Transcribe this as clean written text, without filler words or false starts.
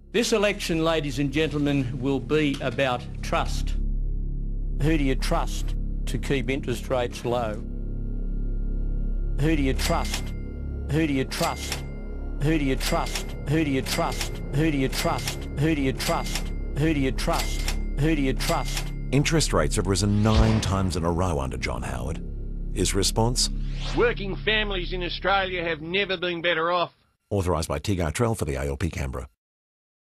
This election, ladies and gentlemen, will be about trust. Who do you trust to keep interest rates low? Who do you trust? Who do you trust? Who do you trust? Who do you trust? Who do you trust? Who do you trust? Who do you trust? Who do you trust? Interest rates have risen 9 times in a row under John Howard. His response? Working families in Australia have never been better off. Authorised by T. Gartrell for the ALP Canberra.